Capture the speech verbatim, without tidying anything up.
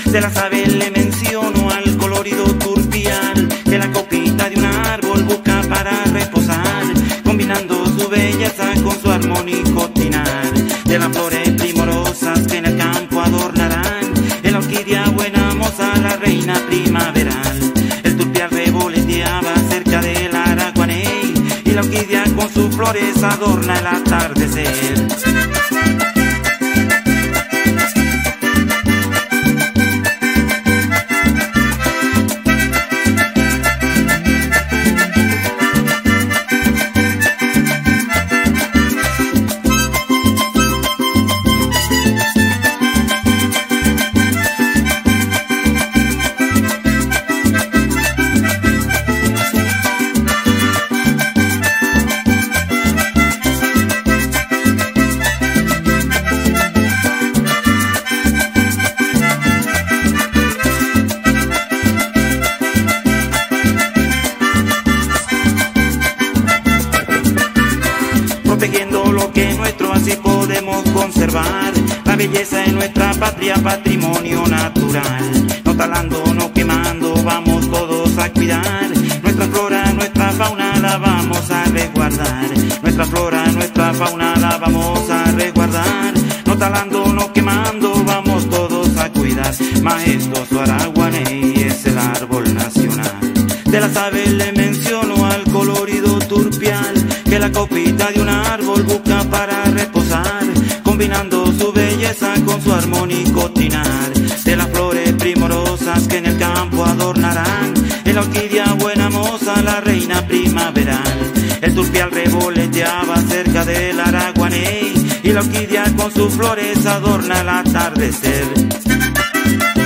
De las aves le menciono al colorido turpial, que la copita de un árbol busca para reposar, combinando su belleza con su armónico tinar. De las flores primorosas que en el campo adornarán, en la orquídea buena moza, la reina primaveral. El turpial revoloteaba cerca del Araguaney, y la orquídea con sus flores adorna el atardecer. Protegiendo lo que es nuestro, así podemos conservar la belleza de nuestra patria, patrimonio natural. No talando, no quemando, vamos todos a cuidar nuestra flora, nuestra fauna, la vamos a resguardar. Nuestra flora, nuestra fauna, la vamos a resguardar. No talando, no quemando, vamos todos a cuidar. Majestuoso Araguaney es el árbol nacional. De las aves le menciono al colorido turpial, que la copita de un árbol busca para reposar, combinando su belleza con su armónico tinar. De las flores primorosas que en el campo adornarán, en la orquídea buena moza, la reina primaveral. El turpial revoloteaba cerca del Araguaney, y la orquídea con sus flores adorna el atardecer.